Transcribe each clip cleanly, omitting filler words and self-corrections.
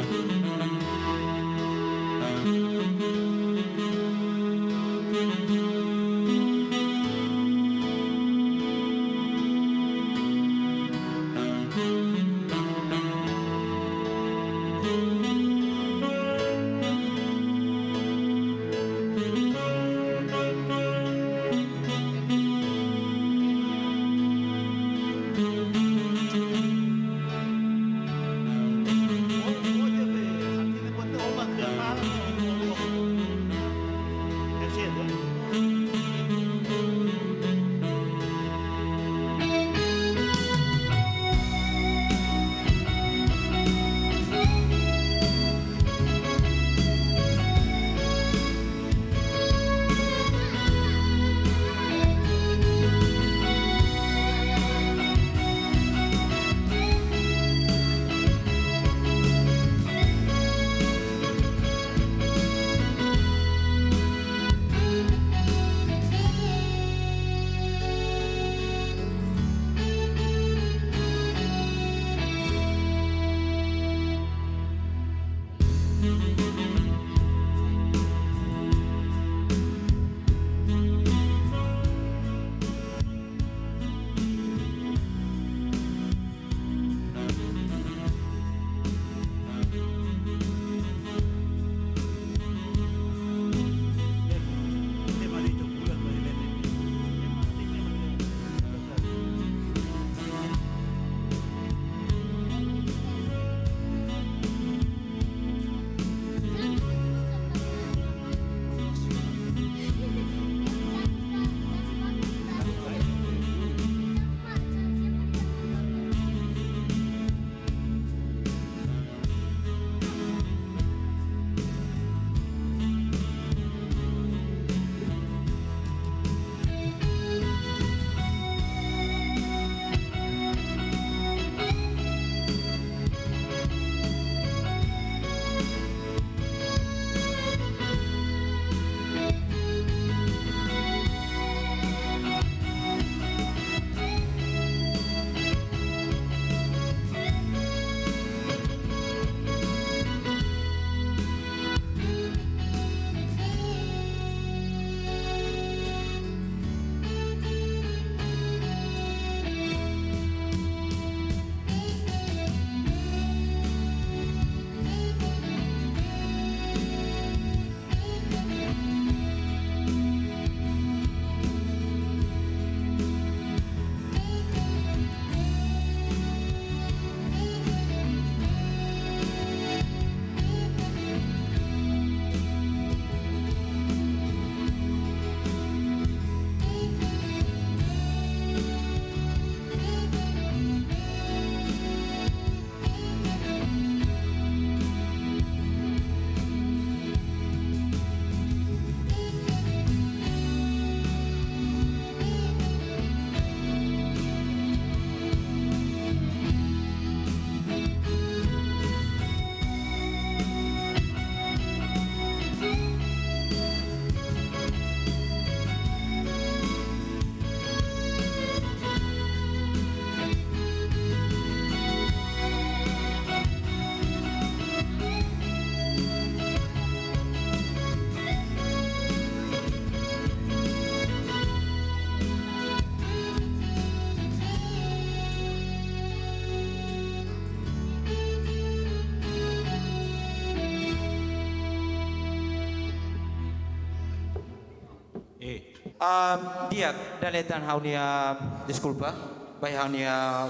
Dia daletan haunia disculpa, baik haunia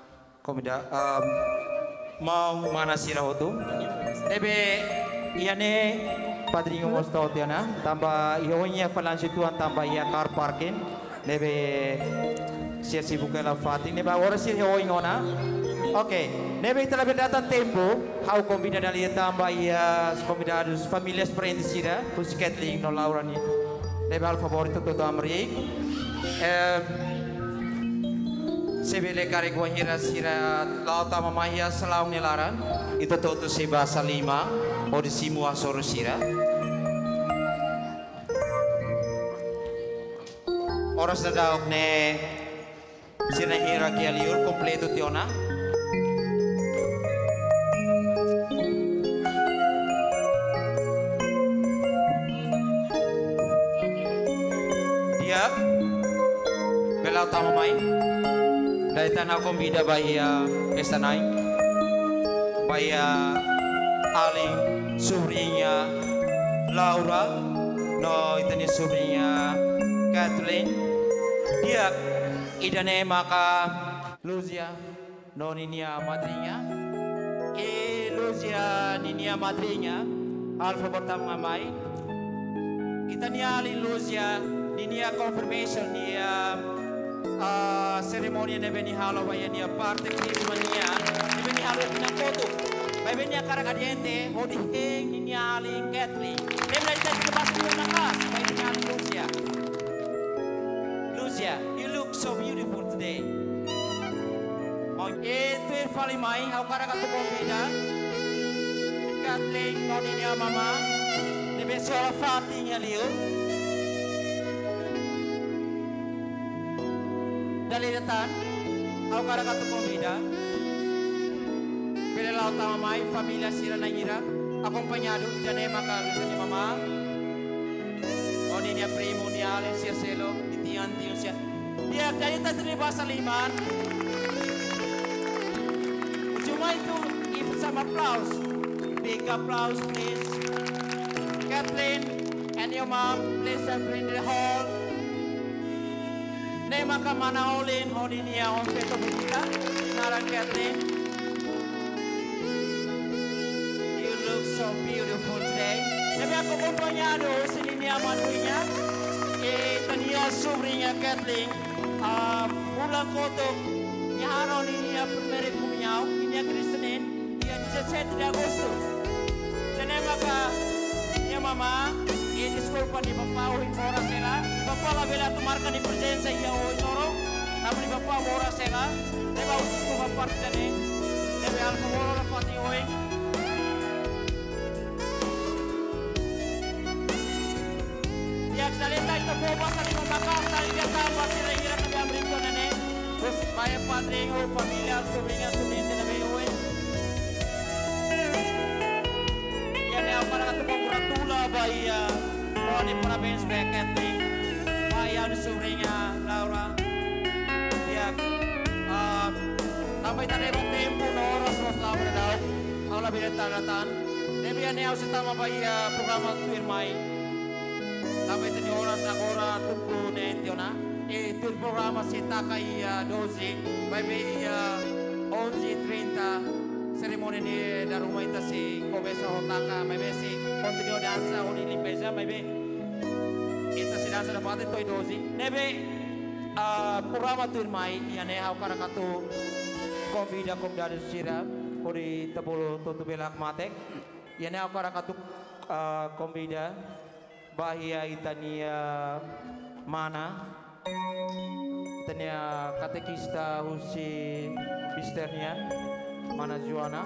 komida mau mana sirah itu, tapi iane padrinho mosto tiana, tambah ihonya falan situan tambah ia car parking, nebe si buka la fating nebe orang sih hoingona, oke, nebe telah berdatan tempo, hau komida dari tambah ia convidados familias prendisira, pusketling no Laura ni. Nebal favorito toto amri sebele kare guahira sira lauta mamaya selau nilaran itu toto se bahasa lima odisimu asoro sira oras na daog ne sira hira kialiur kompleto tiona dia bela utama mai dari tanah kombida bahia kesanai bahia aling subrinya Laura no itani subrinya Kathleen dia idane maka Luzia no ninia madrinya Luzia ninia madrinya alfa pertama mai itani ali Luzia ninia confirmation dia ceremony ne beni halo baya nia parte krismania ne beni halo ina foto baya beni akara kadiente hodi heng ninia ali Kathleen ne beni kita ke pas na kas baya nia ali Luzia Luzia you look so beautiful today on eter fali mai hau kara ka to bida Kathleen no ninia mama ne be sola fati nya liu Dali datang, aku kara katu kombida. Bila lau tama mai, familia sira na ira, acompañado dane maka ni mama. Oni ni primo ni ale selo, ditian tiu sia. Dia dari tadi bahasa liman. Cuma itu give some applause. Big applause please. Kathleen and your mom, please bring the hall. Nema ka mana olin honi niya on peto bukita narang Kathleen. You look so beautiful today. Nabi ako kumpanyado sini niya manuinya. Tania sobrinya Kathleen. Fulang kotok niya araw niya primere kuminyaw niya Kristinin. Iyan 17 de Agosto. Nema ka niya mama. Disculpa di Bapak oi ora sela Bapak la bela tomarkan di presenza ia oi toro tapi di Bapak ora sela deve usus ko parte ne deve alko ora fati oi ya talenta ito po basa ni maka tali dia tamba sila ira ka amri ko nene bos baya padre o familia sobrinha sobrinha na be oi ya ne para ka to congratula baya Oni parabéns para Kathleen, Maya sobrinha Laura. Ya, também tadi tempo no oras nos Laura daw. Ang labi ng tanatan. Debi yan niya sa tama ba programa tuirmay. Também tani oras agora tuku na entiyo na. Tuir programa si Takay 12, may 11:30. Ceremony ni darumay ta si Kobesa Hotaka, may si continue dansa o ni limpeza, may ita si dansa na pati toy dozi. Nebe programa tuirmay yan hau karakatu konvida komdado sira ori tapolo totubelak matek. Yan hau karakatu konvida bahia itania mana itania katekista husi pisternya mana Juana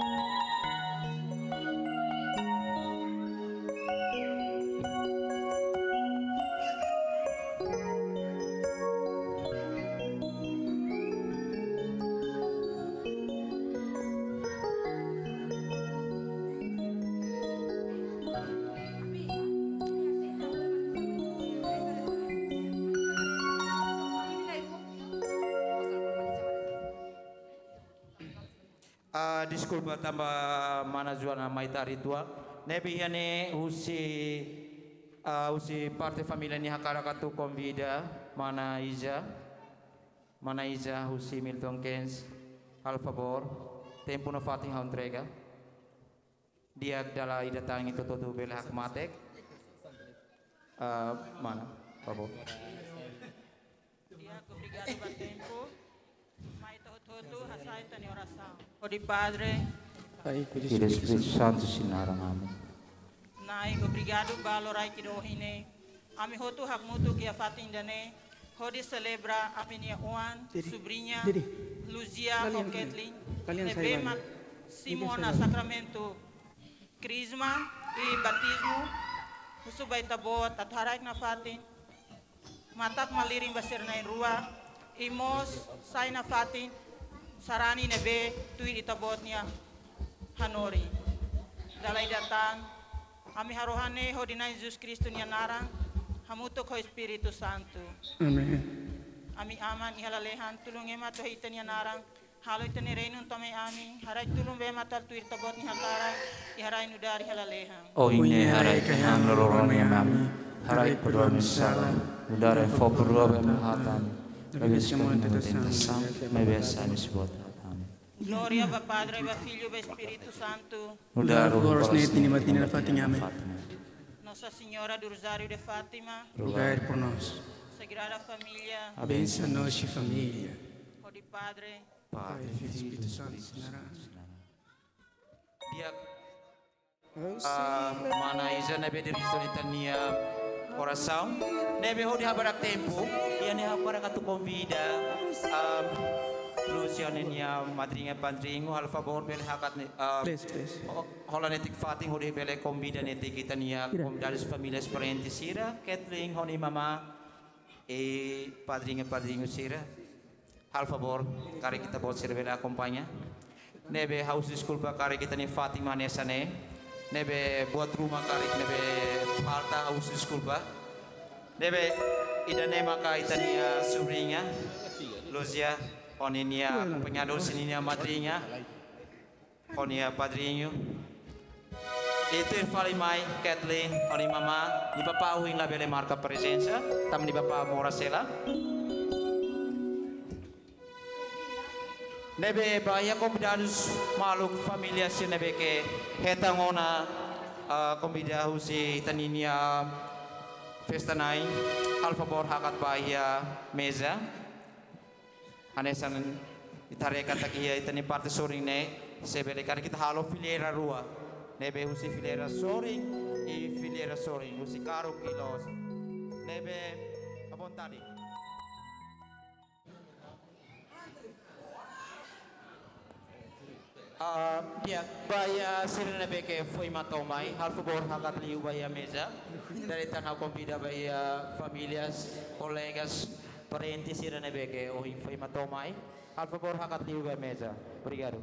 disculpa tambah mana Juana maitari tua nebi yane usi parte familia ni hakarakatu konvida mana Iza usi Milton Keynes al favor tempo na fating entrega dia dala idatang itu todo bela hakmatek mana favor dia obrigado por tempo mai todo hasay tani oração o di Padre e do Espírito Santo sinarang amin. Nai obrigado balorai kidohine ami hotu hakmutu kia fatin dane hodi celebra aminia Juan sobrinha Luzia o Kathleen nebema Simona Sacramento Crisma e batismo husubay tabot at harak na fatin matak maliring basir na rua imos say na fatin sarani nebe tuwi itabot niya Hanori dalay datang ami harohane ho dinay Jesus Kristo niya narang Hamuto ko Espiritu Santo. Amen. Ami aman ihalalehan tulong ema to hitan ya narang halo itan ni renun tome ami haray tulong be matal tuir tabot ni hakara iharay nudari halalehan. O ini haray kahang lororon yang mami, haray pedua misala, udara fopurua bemahatan, bebes kami tentasam, bebes kami sebut. Gloria va Padre, va Figlio, va Spirito Santo. Udara Boros neti ni matina Fatima. Nossa Senhora do Rosário de Fátima, Rogai por nós. Sagrada Família, Abençoa-nos e família. o de Padre, Pai, Filho e Espírito Santo. Dia mana isa nebe diri solitania oração nebe ho dia barak tempo ia ne para katu convida Luciano nia madrinha pandrinho al favor bel hakat Please. hola netik fating ho dia bele convida netik kita nia das famílias parentes sira Kathleen honi mama padrinha sira al favor kari kita bot sira bele acompanha nebe house school pa kari kita ni Fatima nesane nebe buat rumah kari nebe falta house school pa nebe ida nema ka itania sobrinha Luzia oninia acompanhado sininha madrinha onia padrinho itu fali mai Kathleen oni mama di papa uing la bele marca presença tam di papa morasela nebe bahaya convidados maluk família se nebe que hetangona convidados si taninia festa nai al favor hakat bahaya mesa anesan itare kata kia itani parte soring ne sebele kan kita halo filera rua nebe husi filera soring e filera soring husi karo kilos nebe abon tadi dia baya sirene beke foi matomai hal favor hakat liu baya mesa dari tanah convida baya familias colegas parentes sirene beke o foi matomai hal favor hakat liu baya mesa obrigado.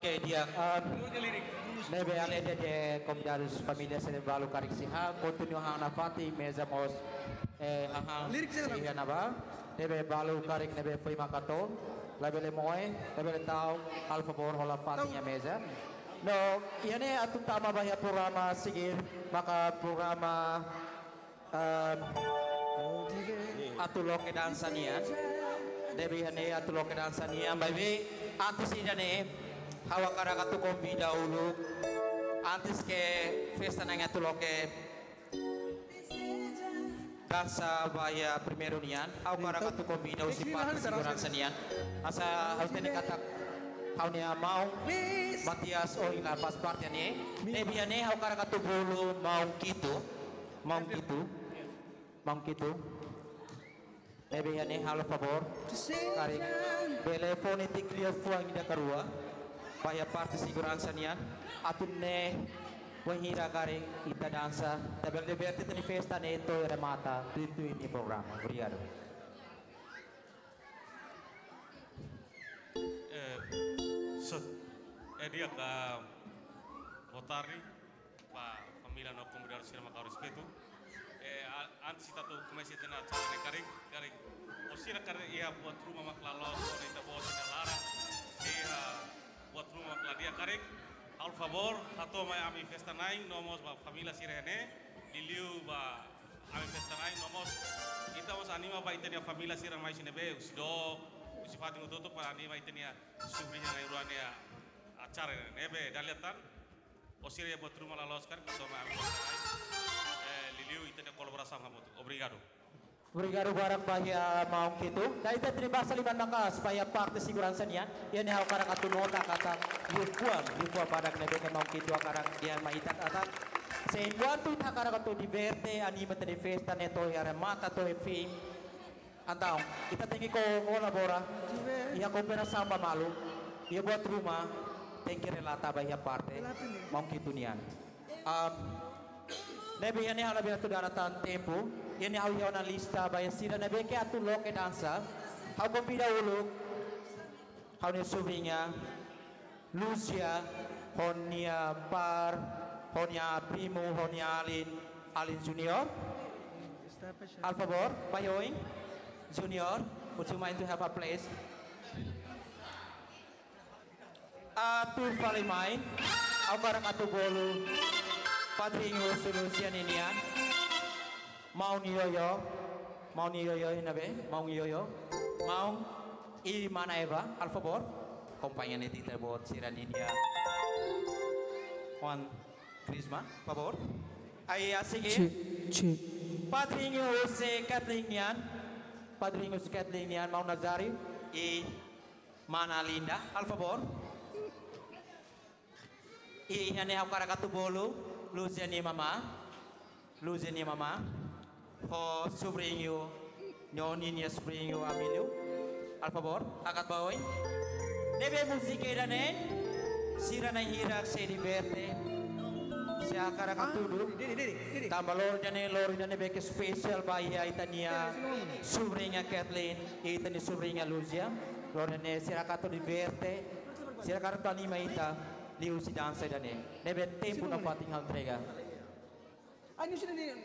Oke dia nebe ale de comunidades família se balu karik siha continue hang na fati mesamos hang siha na ba nebe balu karik nebe foi makato labele moe labele tau al favor hola fati nya mesa no iane atong tama ba ya programa sige maka programa atulok dansa niya nebe hane atulok dansa niya baby antes idane hawa kara katu kombi dahulu antes ke festa nang atulok ke dansa baya primero niyan hawa kara katu kombi dahulu si parte siguran sanian asa hal tene katak hawa niya mau Matias o ina pas parte ni nebiane hawa kara katu bulu mau gitu nebiane halo favor kari bele fonetik lihat fuang ida karua baya parte segurança nian atunne wahira kari ita dansa tabel de verte tani festa ne to era mata itu ini programa obrigado dia ka votari pa família no comunidade sirma ka respeito antes kita tu comecei a cara de caring osira kare ia buat rumah maklalos ora ita buat na lara ia buat rumah makladia caring al favor hato mai ami festa nai nomos ba família sirene liliu ba ami festa nai nomos ita mos anima ba ita dia família sirene mai sinebe usdo usifati utoto para anima ita dia subinya nai ruania acara nebe daliatan osira ia buat rumah lalos kan hato mai ami festa nai Liliu itu kolaborasi sama kamu. Obrigado. Obrigado barang bahaya mau gitu. Dari tadi bahasa lima maka supaya parte segurança niya. Yan hau karang atu nota kata lifuan pada nebe ke mau gitu karang dia maitat atak. Sen waktu tak karang atu diverte anima tadi festa neto ya mata to film. Antau kita tinggi ko kolabora. Ia kopera sama malu. Ia buat rumah. Tinggi relata bahaya parte. Mau gitu niyan. Nebe yani hala biar tu daratan tempo, yani hau na lista baya sira nebe ke atu loke dansa, hau kompida uluk, hau ni subinya, Lucia, honia par, honia primo, honia Alin Junior, al favor, payoing, Junior, would you mind to have a place? Atu falimai, au karang atu bolu. Padrinho solusian inian mau niyoyo inabe mau niyoyo mau i mana Eva al favor compañía ni tita bot siran inia Juan Crisma favor aí a seguir padrinho se Kathleen nian mau Nazari i mana Linda al favor i hane hau karakatu bolu Luziani mama, ho sobrinho, nyoninha sobrinho Amilio, al favor, akat baoi. Nebe musika idane, sira na hira se diverte, se akara katudu, tambalor jane lor idane beke special bahia itania sobrinha Kathleen, itani sobrinha Luzia, lor jane sira katu diverte, sira katu anima ita. Liu si dansa idane, nebe tempo na fating hal entrega. Ano sila ni?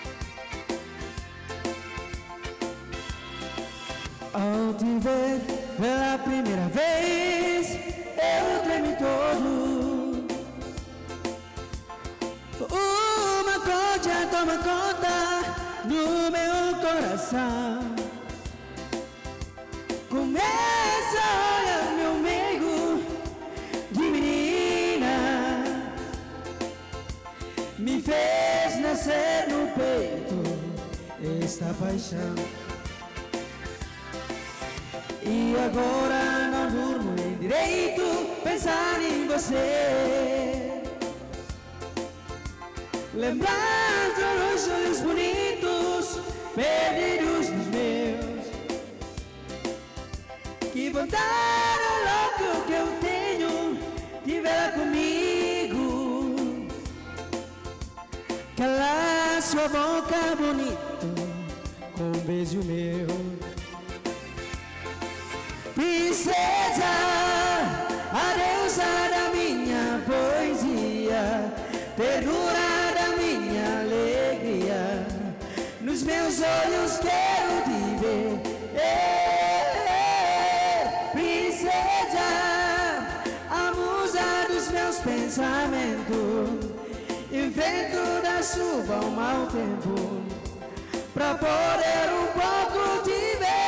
Ao te ver pela primeira vez eu tremi todo. Uma coisa toma conta do meu coração. Começa a olhar meu meigo de menina, me fez nascer no peito esta paixão. E agora não durmo nem direito pensar em você. Lembrar dos olhos bonitos perdidos nos meus. Que vontade louca que eu tenho de vê-la comigo. Calar sua boca bonita com um beijo meu. Princesa, a deusa da minha poesia, ternura da minha alegria, nos meus olhos quero te ver. Princesa, a musa dos meus pensamentos, invento da chuva um mau tempo, pra poder um pouco te ver.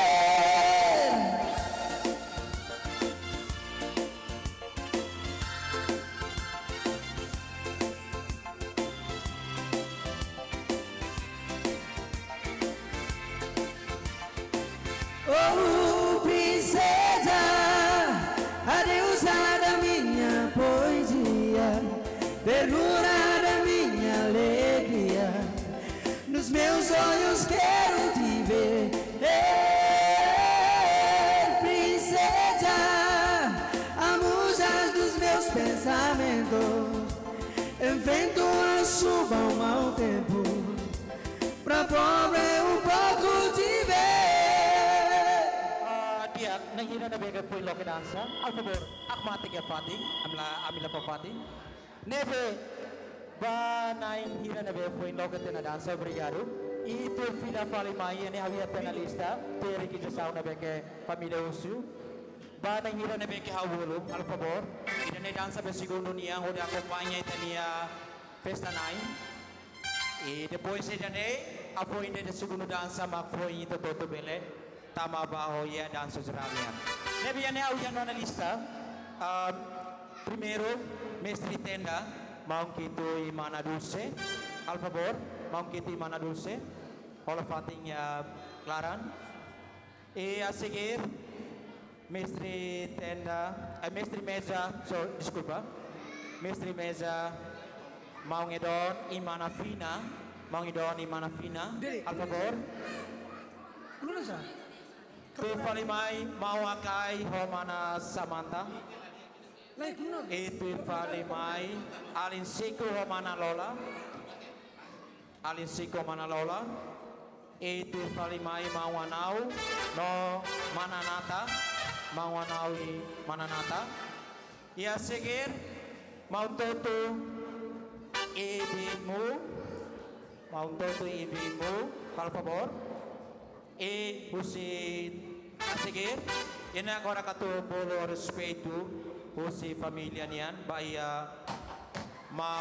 Oh, princesa, a deusa da minha poesia, ternura da minha alegria, nos meus olhos quero te ver. Princesa, a musa dos meus pensamentos, invento a chuva um mau tempo, pra poder um pouco te ver. Dia nanghina na bega poin loke dansa. Al favor, akmate ke Fatih, amila pa Fatih. Nebe ba nain hira na bega poin loke tena dansa, obrigado. E tu fila fali mai ene havia penalista, teri ki jasau na bega família usu. Ba nain hira na bega hawulu, al favor. Ina ne dansa be segundo nia onde acompanha itania festa nine. E depois já ne apoio de segundo dança mak foi itu toto bele. Tama bajo ya dança geralnya. Nebiane au yang na lista. Primeiro, mestre tenda, mau kita mana dulce, al favor, mau kita mana dulce, hola fatinha Claran. E a seguir, mestre tenda, mestre mesa, desculpa, mestre mesa, mau ngedon imana fina, mau ngedon imana fina, al favor. Ano sa? Tu fali mai mau akai homana Samantha. Like, ano? Tu fali mai alin siku homana Lola. Alin siku mana Lola. Tu fali mai mau anau no mananata. Mau anau I mananata. Ya seguir mau toto ibimu. Mau toto ibimu, por favor. E você a seguir, e agora que tu bolo respeito, você família nian, bahia mau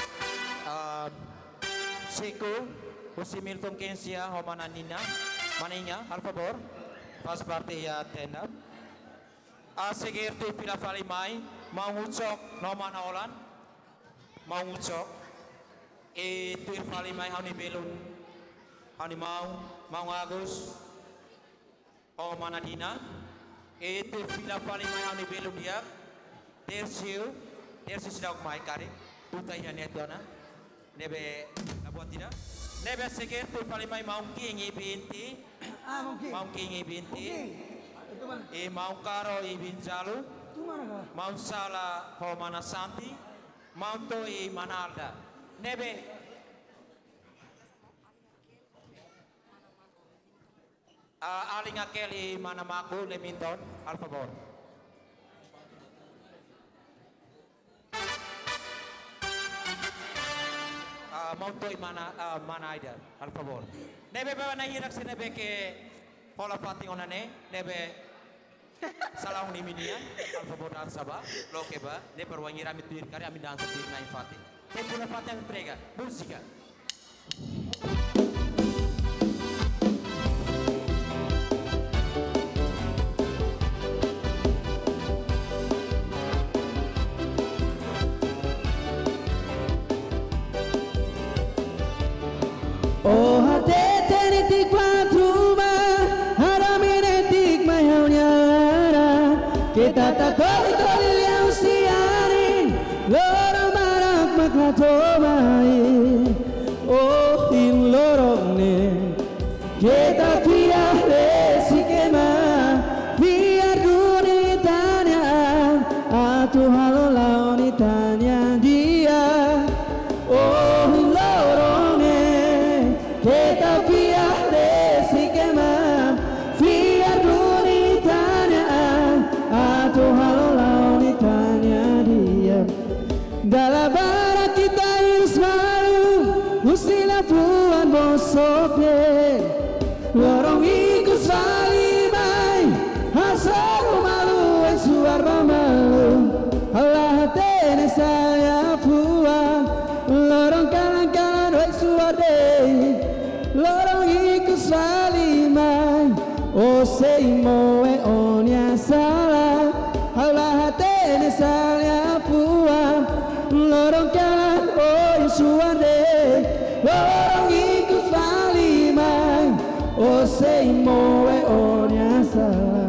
Seco, você Milton Kensia, Romana Nina, Maninha, por favor, faz parte ya tenda. A seguir tu pila fali mai, mau ucok no manaolan, mau ucok, e tu fali mai hauni belun, hauni mau Agus, o Manadina, e tu fila fali mai hauni belun dia, tersiu sudah mai kari, tu tanya netona, nebe nabuat tidak, nebe seguir tu fali mai mau kingi binti, mau kingi binti. E mau karo I Binjalu, mau sala ho mana Santi, mau to I Manalda. Nebe aling akeli mana maku Leminton, al favor. Mau to I mana aida, al favor. Nebe bawa na hirak sinebe ke hola fating onane, nebe Salah ni minian, alfa bodan sabah, lokeba, ne perwangi ramit bir kari amin dansa bir naik fati. Tempuna fati yang prega, musika. Oh hati tenetik patruma haraminetik mayaunyara kita tak toli yang siarin lorong marak maklatomai oh in lorong ne kita biar resikema biar dunitanya atu halo launitanya dia oh in lorong ne kita biar resikema biar dunitanya atau halo launitanya dia dalam barat kita harus malu musilah puan bosoknya lorong ikut salimai hasaru malu suar malu Allah tene saya puan lorong kanan suar deh lorong ikut salimai oh sei moe onya salah Allah tene saya puan lorong kanan oh suande lorong ikut salimai oh sei moe onya salah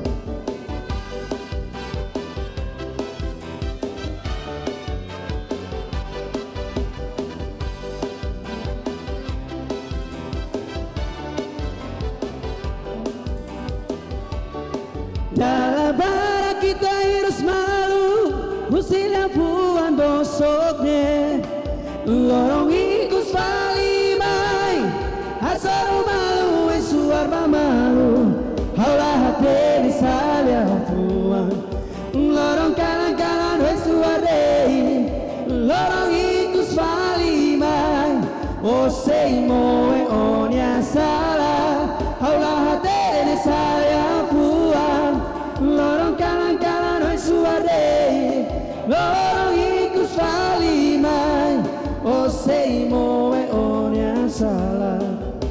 dalam barat kita harus malu musilah puan bosoknya lorong ikut salimai asal malu suar malu Allah hati salia puan lorong kanan suar deh lorong ikut salimai oh sei moe onya salah Allah hati salia puan lorong kanan suar deh lorong ikut salimai oh sei moe onya salah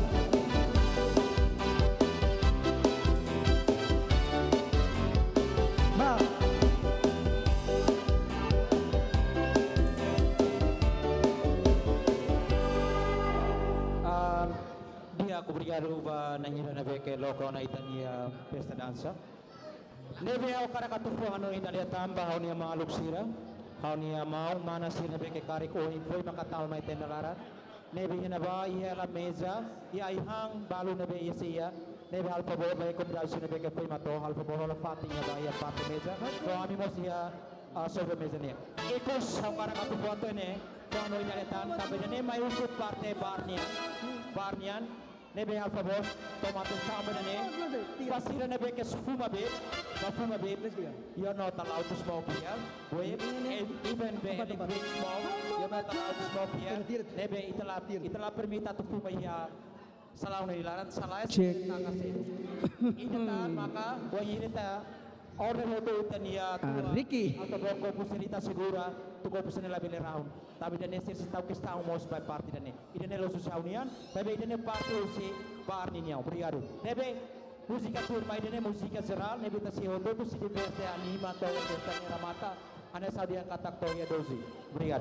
Dia aku brigado ba nanyira na beke loko na itania pesta dansa. Nebe au kara katufu hano italia tamba hau niya mga luksira. Hau niya mau mana sira beke karik o info makataw may tenalaran. Nebe hinaba iya la meza iya ihang balu nebe iya siya. Nebe alfa bo ba ikum dal sina beke foi mato alfa bo la fati niya ba iya fati meza. So ami mo siya sobre meza niya. Ikos hau kara katufu ato ne. Kano italia tan tabi ne may usut parte barnian. Nebe alfa bo tomato sama ne. Pasira nebe ke sufuma be. Sufuma be. You're not allowed to smoke here. Wait, even be electric smoke. You're not allowed to smoke here. Nebe itala permita to fuma here. Salah nilaran salah. Check. Initan maka wajibnya order itu tania Ricky atau bongko puserita segura tuko pusenela bele round tapi dan nesir sitau kestau mos by party dan ini lo susahunian tapi ini party usi bar ni niau obrigado nebe musika tour by ini musika geral nebe tasi hondo tu si diverte anima to tanya ramata ane sadia katak to ya dozi obrigado.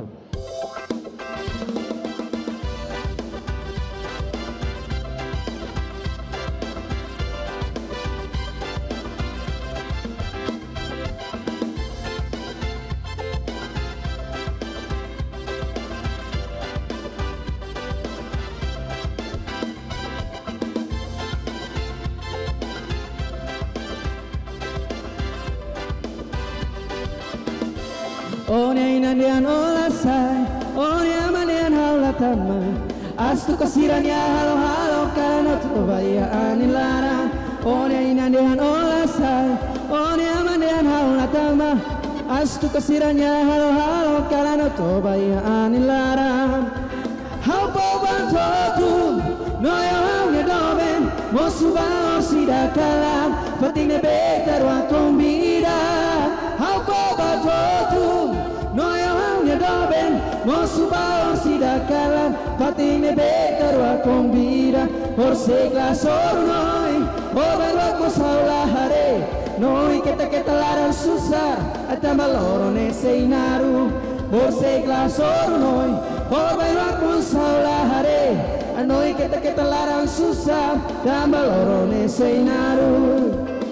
Onya inandian olasai, onya mandian haulatama. Astu kasirannya halo-halo karena tubaya anilara. Onya inandian olasai, onya mandian haulatama. Astu kasirannya halo-halo karena tubaya anilara. Hau boban totu, noyo hau ngedoben, mosuba sida kalam Fating ne betar wa kombida Hau po batotum Noyo hau ne doben Mo suba sida kalam Fating ne betar wa kombida Por segla sornoi Por berwak mo saula hare Noi kita larang susah Atama loro ne seinaru Por segla sornoi Por berwak mo saula hare Noi kita larang susah Tambah loro ne seinaru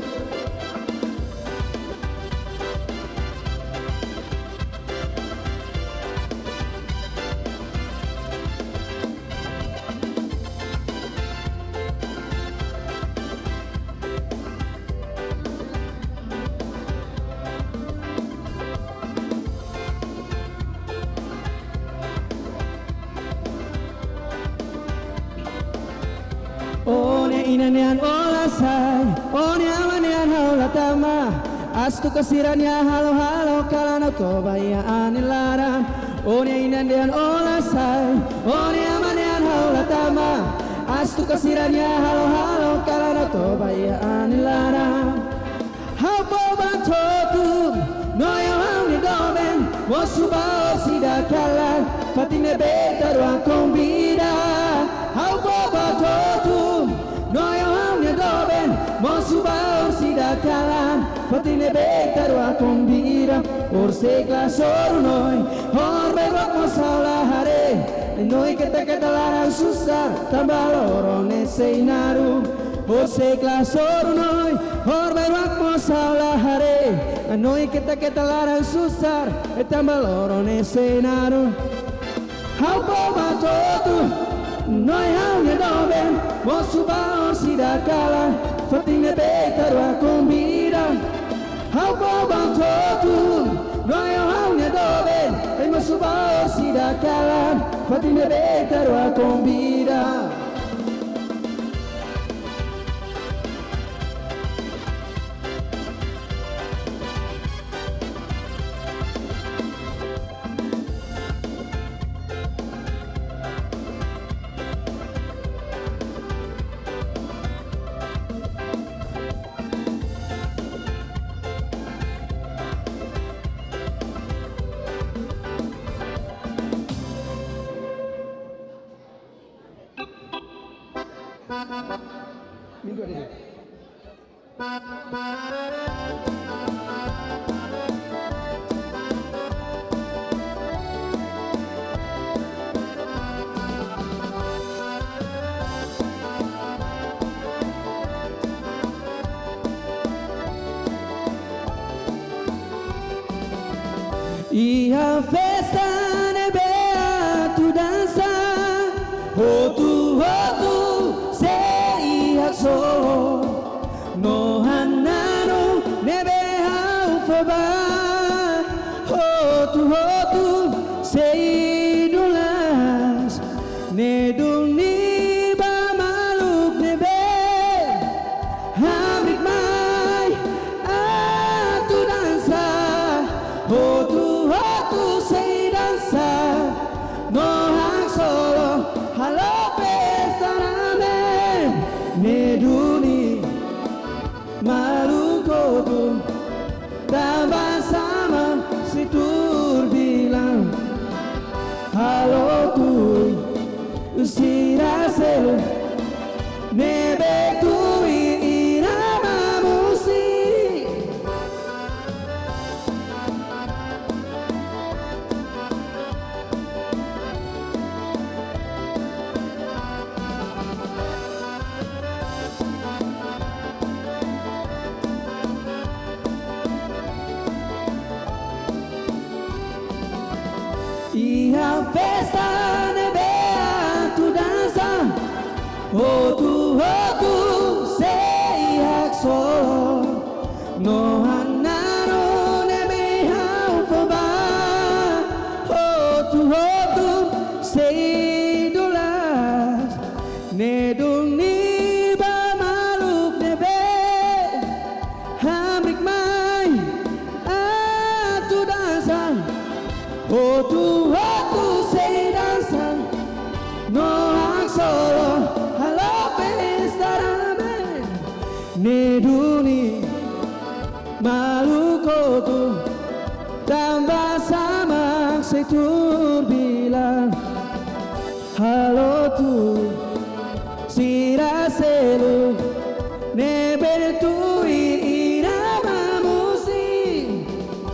Inanian olasai, oni amanian haulatama. Astu kasirannya halo kalana kobaya anilaran. Oni inanian olasai, oni amanian haulatama. Astu kasirannya halo kalana kobaya anilaran. Haupo bantotum, noyo hauni domen, mosuba sida kalan, fatine betar wa kombida. Haupo bantotum. Noyo haune doben, mosuba sida kalam Fatine betar wa kombira Or segla sornoi Hor berwak mosaula hare Noi kita larang susah Tambah loro ne seinaru Or segla sornoi Hor berwak mosaula hare Noi kita larang susah Tambah loro ne seinaru Hau po batotu Noi haune doben Mosuba sida kala Fatine betar wa kombira Hau po bantotum Noi haune doben Mosuba sida kala Fatine betar wa kombira Minggu ini. Ia festa ne bea tu dansa Hotu solo no hanano nebe haufoba hotu seidulas neduni ba maluk nebe hamrik mai atu dansa hotu sei dansa no hang solo halo Neduni malukotu tambah sama si tur bilang halo tui si rasel nebe tui irama musik Ia festa ne bea tu danza Neduni Maluku tambah sama setur bilang halo tu sira selu neber tu irama musik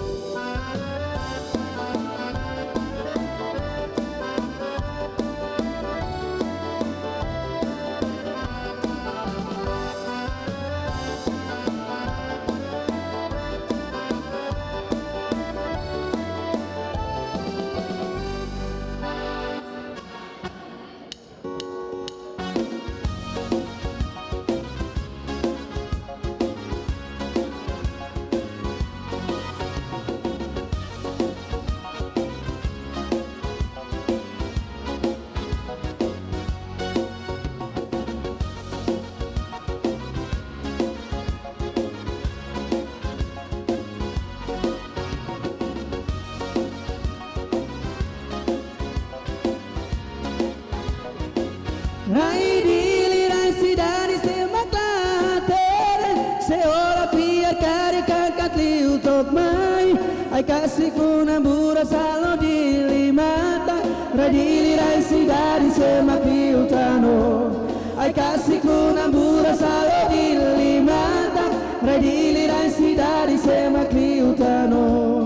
Rai dilirai si dari semaklah tere seolah biar karya kakak liu tok mai ai kasihku nambura salo di limata Rai dilirai si dari semak liu tano ai kasihku nambura salo di limata Rai dilirai si dari semak liu tano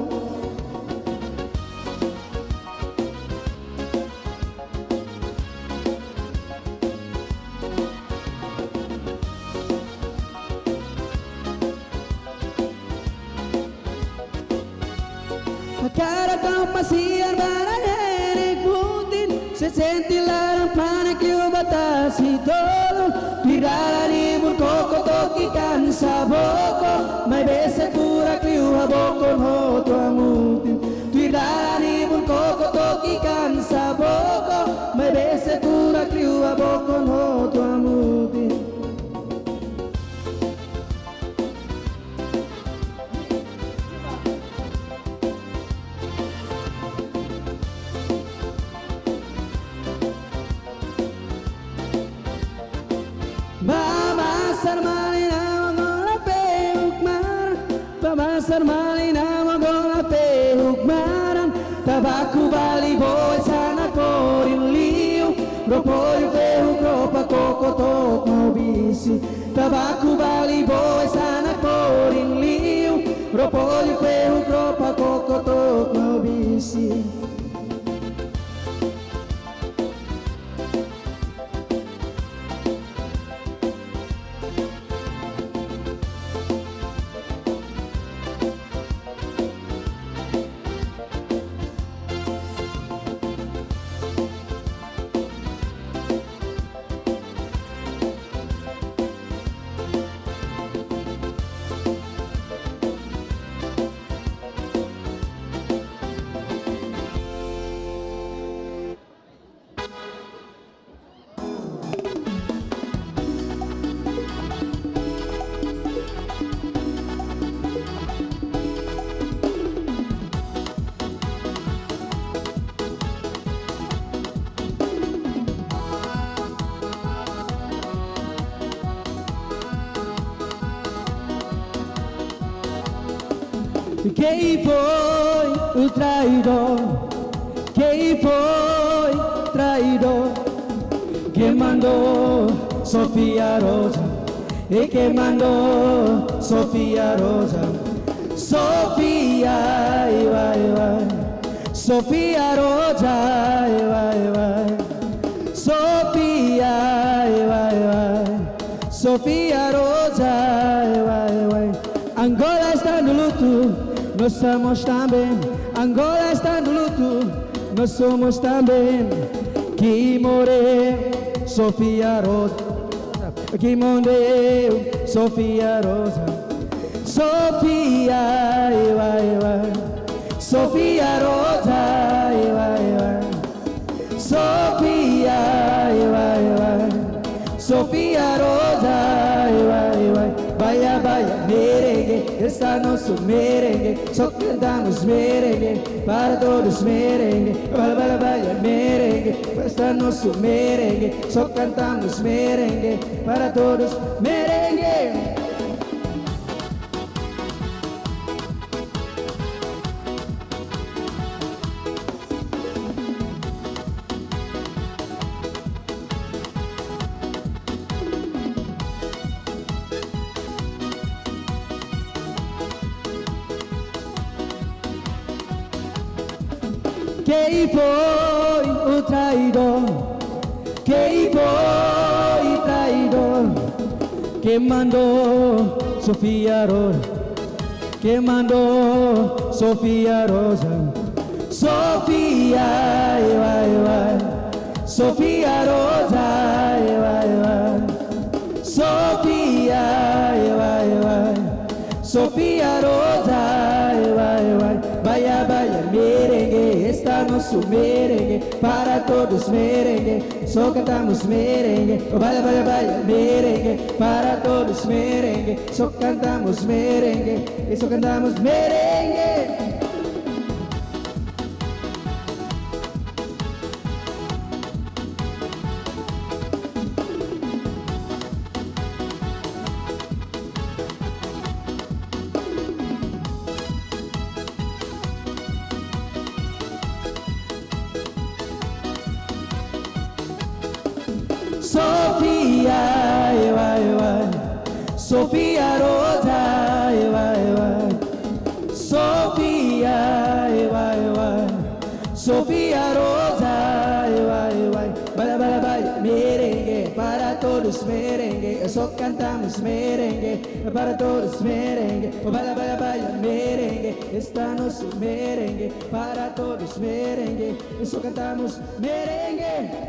Cara kau masih barang enek putin Sesenti larang panek liu batasi tolo Tirala ribun koko tokikan saboko Mai bese kurak liu habokon hoto amutin Tirala ribun koko tokikan saboko Mai bese kurak liu habokon hoto amutin Bamasar malina magola pehuk maran Bamasar malina magola pehuk maran Tabaku bali boy sana korin liu Ropoyu pehuk ropa koko tok mau bisi Tabaku bali boy sana korin liu Ropoyu pehuk ropa koko tok mau bisi Quem foi o traidor? Quem foi o traidor? Quem mandou Sofia Rosa? E quem mandou Sofia Rosa? Sofia, vai, vai. Sofia Rosa, vai, vai. Sofia, vai, vai. Sofia Rosa, vai, vai. Angola está no luto. Nós somos também, Angola está no luto, nós somos também. Que morreu, Sofia Rosa. Que morreu, Sofia Rosa. Sofia, vai, vai. Sofia Rosa, vai, vai. Sofia, vai, vai. Sofia Rosa, vai, vai. Vaya, vaya, merengue, está nosso merengue. Só cantamos merengue, para todos merengue. Vaya, vaya, vaya, merengue, está nosso merengue. Só cantamos merengue, para todos merengue. Quem foi o traidor? Quem foi o traidor? Quem mandou Sofia Rosa? Quem mandou Sofia Rosa? Sofia, vai, vai. Sofia Rosa, vai, vai. Sofia, vai, vai. Sofia Rosa, vai, vai. Vaya, vaya, merengue, está nosso merengue, para todos merengue, só cantamos merengue. Oh, vaya, vaya, vaya, merengue, para todos merengue, só cantamos merengue, e só cantamos merengue. Sofia, vai, vai. Sofia Rosa, vai, vai. Sofia, vai, vai. Sofia Rosa, vai, vai. Bala, bala, bala, merengue, para todos merengue, só cantamos merengue, para todos merengue. Oh, bala, bala, bala, merengue, está nosso merengue, para todos merengue, só cantamos merengue.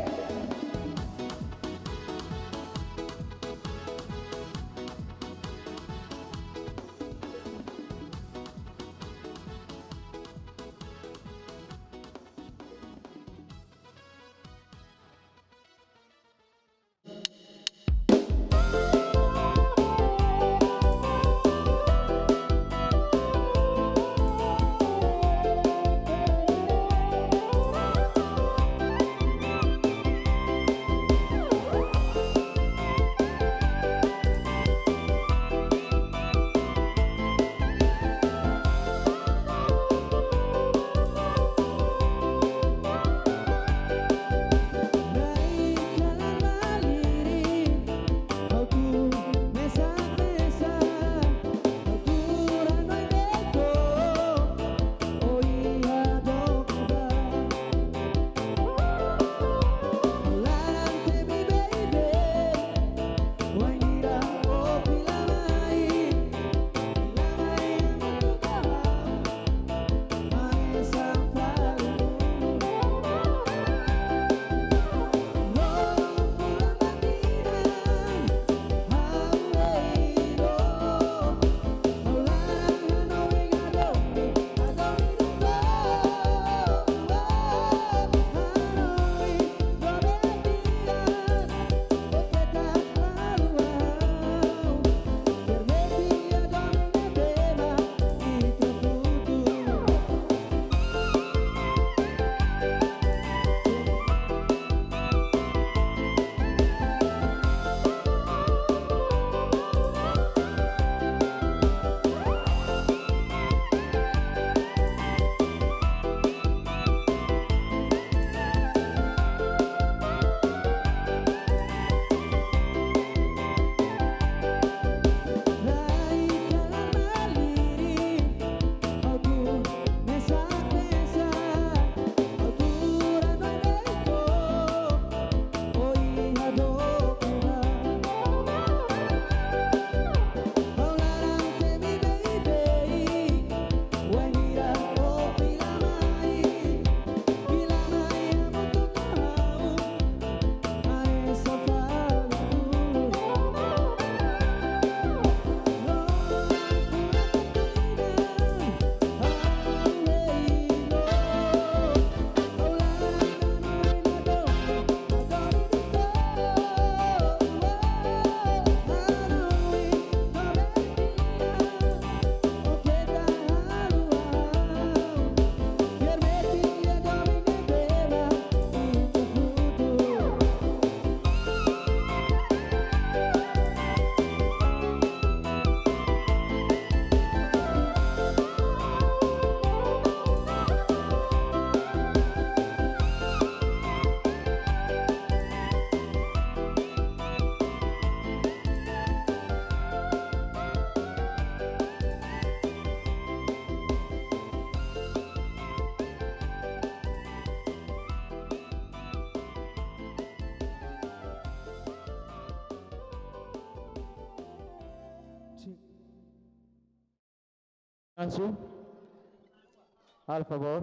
Ansu. Al favor.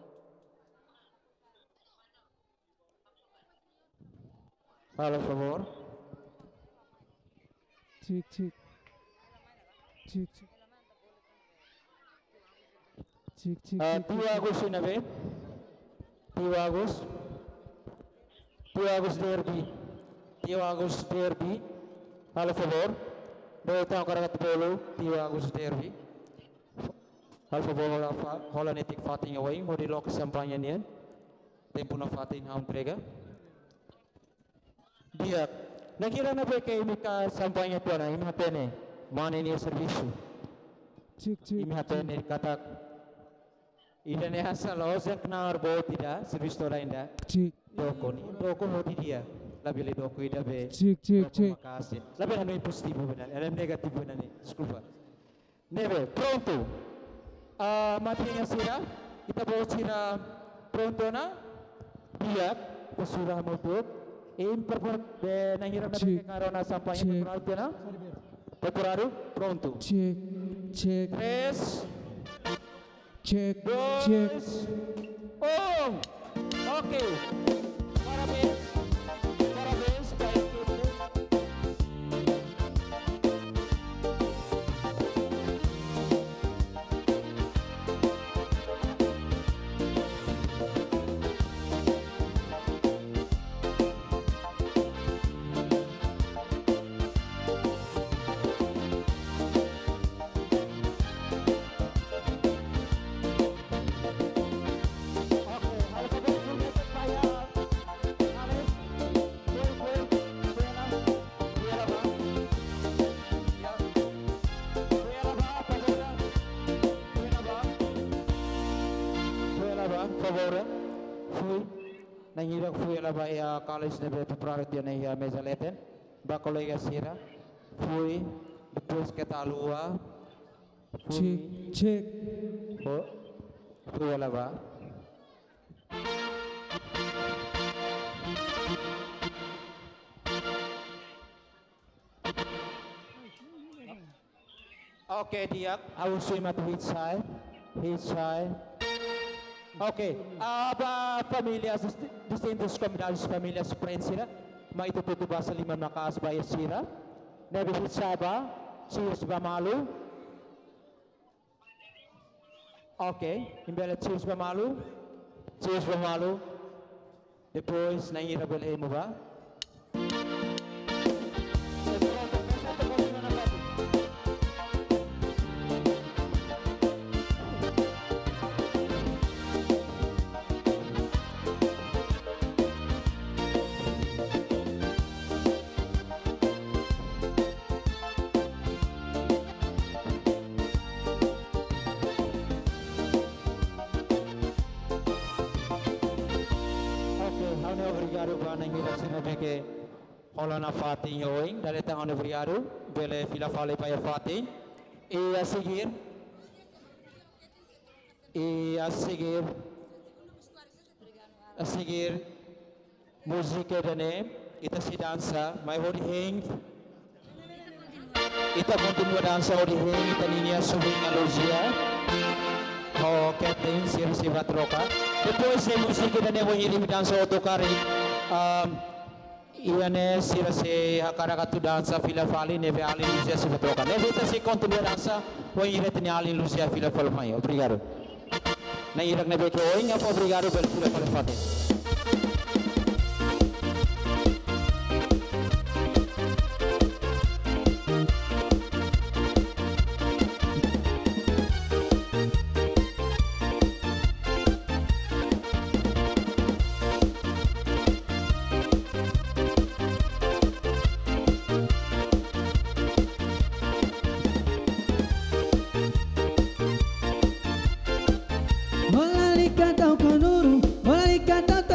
Al favor. Cik, cik. Cik, cik. Cik, cik. Tio Agus sinabi. Tio Agus. Tio Agus Derby. Tio Agus Derby. Al favor. Doita karagat bolo. Tio Agus Derby. Al favor hola netik fating away. Modi lok sampanya nian. Tempo na fating ham prega. Dia. Nakira na ba kay mika sampanya to na imhatene. Mane ni servisu. Cik, cik. Imhatene katak. Ida ne asal osen kena arbo tidak servis to lain dah. Cik. Doko hodi dia. Labi le doko ida be. Cik, cik, cik. Makasih. Labi ano positivo benar. Ada negativo benar ni. Desculpa. Neve, pronto. Materi sira. Kita bawa sira pronto na. Dia pesurah motor. Imperfect de nangiram na karona sampainya pepuraru na. Pepuraru pronto. Cek, cek. 3, Cek, cek. 2, 1. Oke. Parabéns. Parabéns para a equipe. Favore, fui, nangirak fui ala baya college nebe preparar dia na mesa leten, ba kolega sira, fui, depois que tá lua, Cek, cek. fui ala ba. Okay, Diak, I will swim at his side, Okay, famílias distintas comunidades, famílias prensira, mas itu tudo bahasa lima makas baya sira, nabi hitsaba, cheers bamalu. Okay, imbela cheers bamalu, depois nangira bel mo ba? Que rola na fatin hoje, daí está onde obrigado, bele fila fale para a fatin e a seguir música dane, ita se dança, mas hori heng, ita continua dança hori heng, ita niña subing a Luzia, o que tem se vai trocar, depois de música dane hori heng dança autocari. Iane sira se hakaragatu dança fila fali neve ali Luzia se vai trocar. Neve ita se continua dança, o iretene ali Luzia fila fala mai. Obrigado. Na irak neve que oi ngapa obrigado pelo fila fala fati. Molalika tau konuru, molalika tau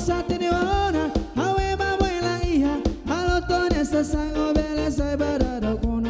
satiniona, awe babuela hija, alotone sasango bele sai barado kono.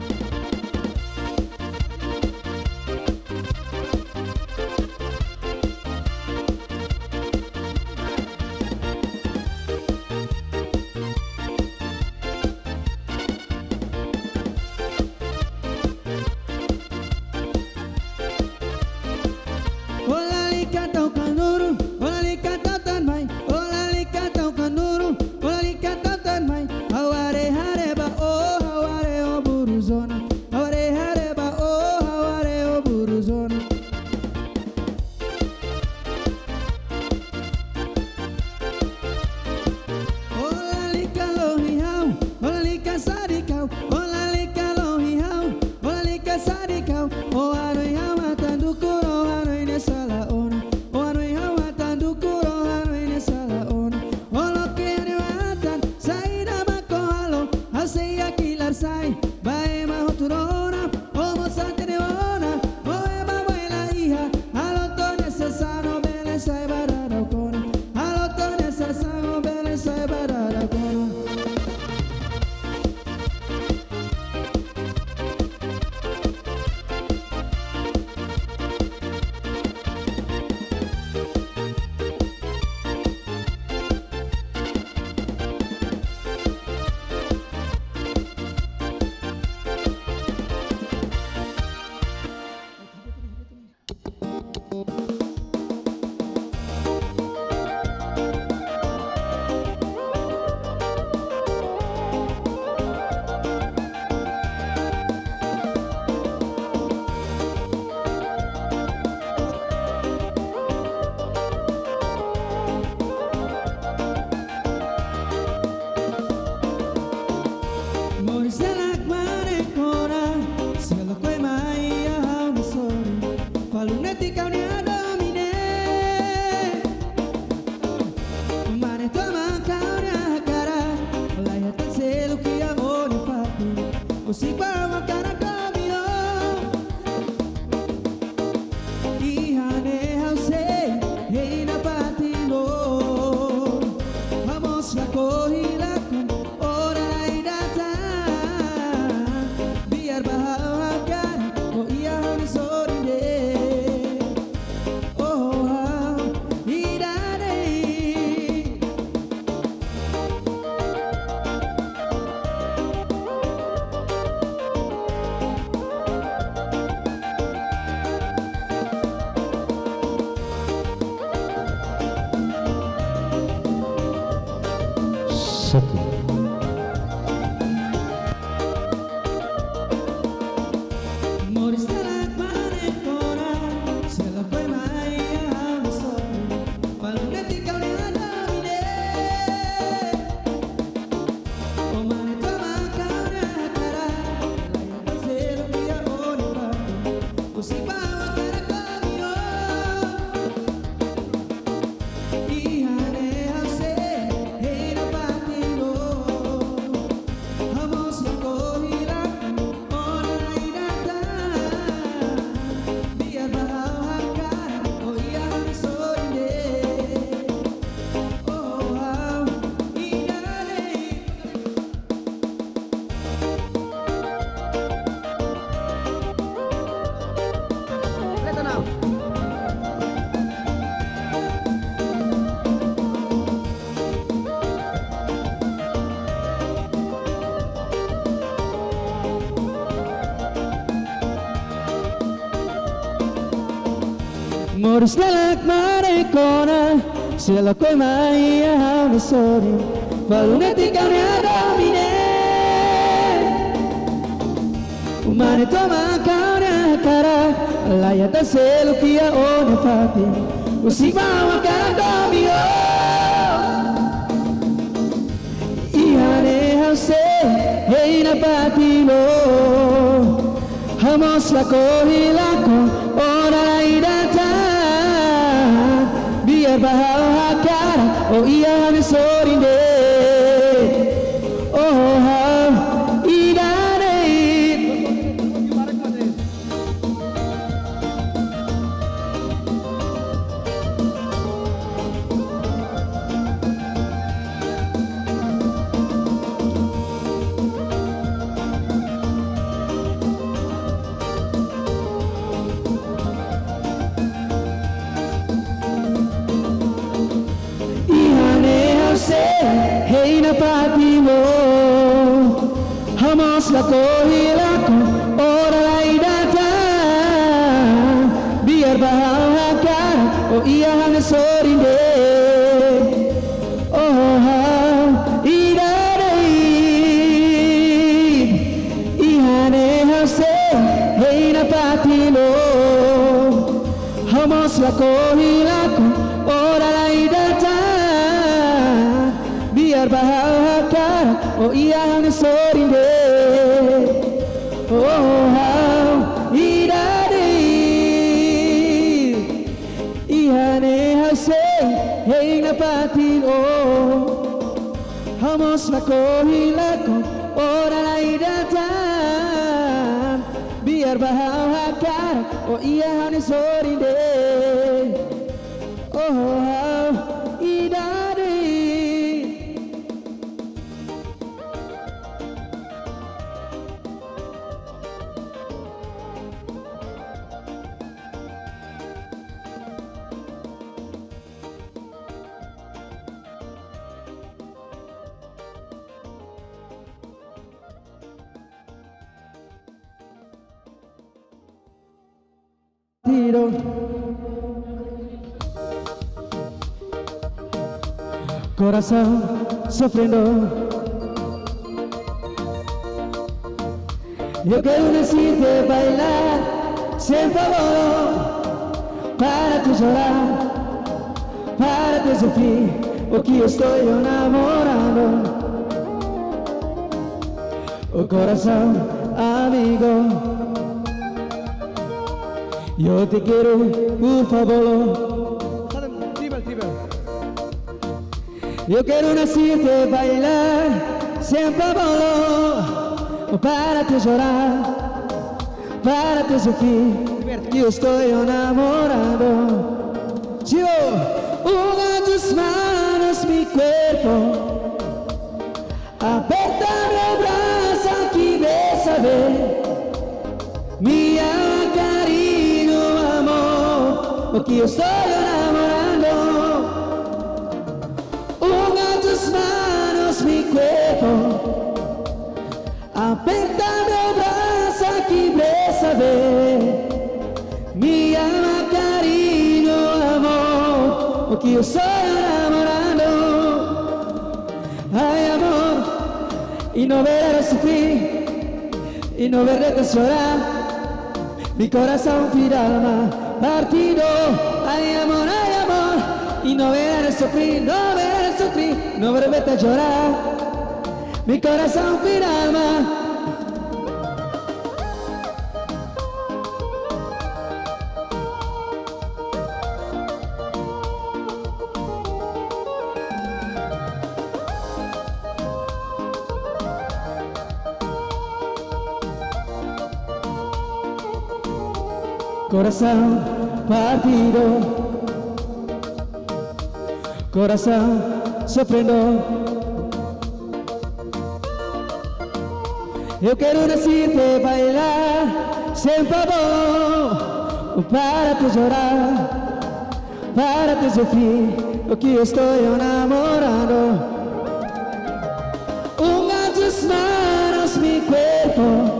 Moris lalak marekona, sila ko'y maiyahaw na sorry, balunat ikaw ni Adamine. Umanito makaw na kara, layat ang selo kia o nafati, usik mawag ka ng domino. Ihane hause, hey napatilo, hamos lako hilako, ora idata. Biar bahagia, oh iya ni sorinde, oh idane. Reina Patimo, Hamos la kohilaku Orang datang Biar bahagia Oh iya hanya sorinde Oh idadei Ihane hase Reina Patimo, Hamos la kohilaku Orang datang Biar bahagia Oh iya hanya sorinde Oh idade Ihane hase Hei napatin Hamos na kohilaku Ora lai datang Biar bahagia Oh iya hanya sorinde Oh idade Corazón sufriendo Yo quiero decirte bailar Siempre para te llorar Para te sufrir Porque estoy enamorado Oh corazón amigo Yo te quiero, por favor Yo quiero decirte bailar Siempre para te llorar Para te sufrir Yo estoy enamorado Yo una tus manos mi cuerpo Apértame el brazo aquí bésame Mi alma, cariño, amor Porque yo estoy enamorando Una tus manos mi cuerpo Apértame el brazo aquí bésame Mi alma, cariño, amor Porque yo estoy enamorando Ay amor Y no veré sufrir Y no veré llorar Mi corazón final más partido Ay amor, y no veré sufrir, no veré sufrir No veré a llorar Mi corazón final más Corazón partido Corazón sufriendo Yo quiero decirte bailar Siempre para te llorar Para te sufrir Porque yo estoy enamorado Una tus manos mi cuerpo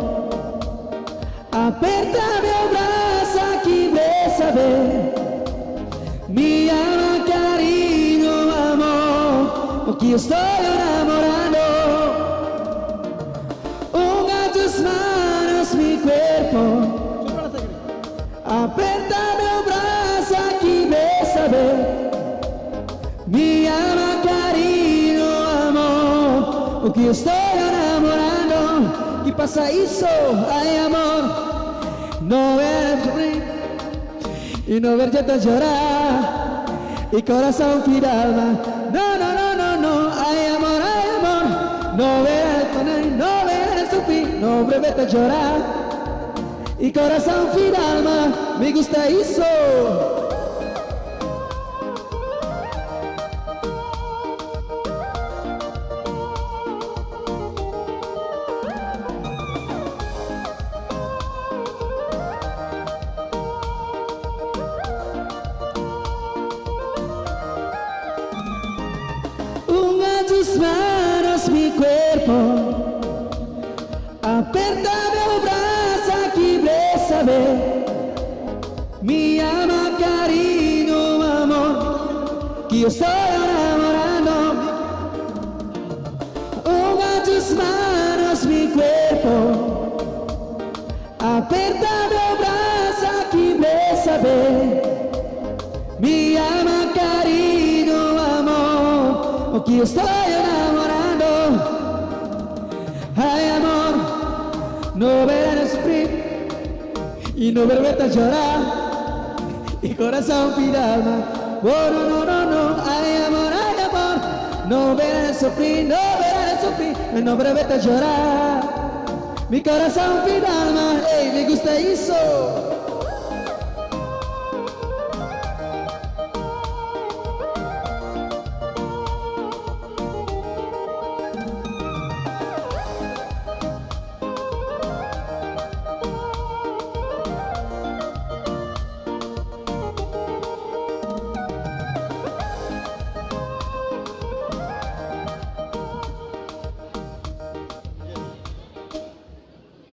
Apértame el brazo aquí bésame Mi alma, cariño, amor Porque yo estoy enamorado Una tus manos mi cuerpo Apértame el brazo aquí bésame Mi alma, cariño, amor Porque yo estoy enamorado ¿Qué pasa eso? Ay amor No ver sufrir Y no ver llorar Y corazón final No, no, no, no, no Ay amor, No ver sufrir No ver llorar Y corazón final Me gusta eso Tus manos manos, mi cuerpo. Apertame el brazo aquí, bésame. Mi ama, cariño, amor, que yo estoy enamorando. Una tus manos, mi cuerpo. Apertame el brazo aquí, bésame. Mi ama, cariño, amor, que yo estoy enamorando. Ay, amor, no verás sufrir y no verás a llorar. Mi corazón pide alma. Oh, no, no, no, no. Ay, amor, no verás sufrir, no verás sufrir, no verás a llorar. Mi corazón pide alma. Ey, me gusta eso.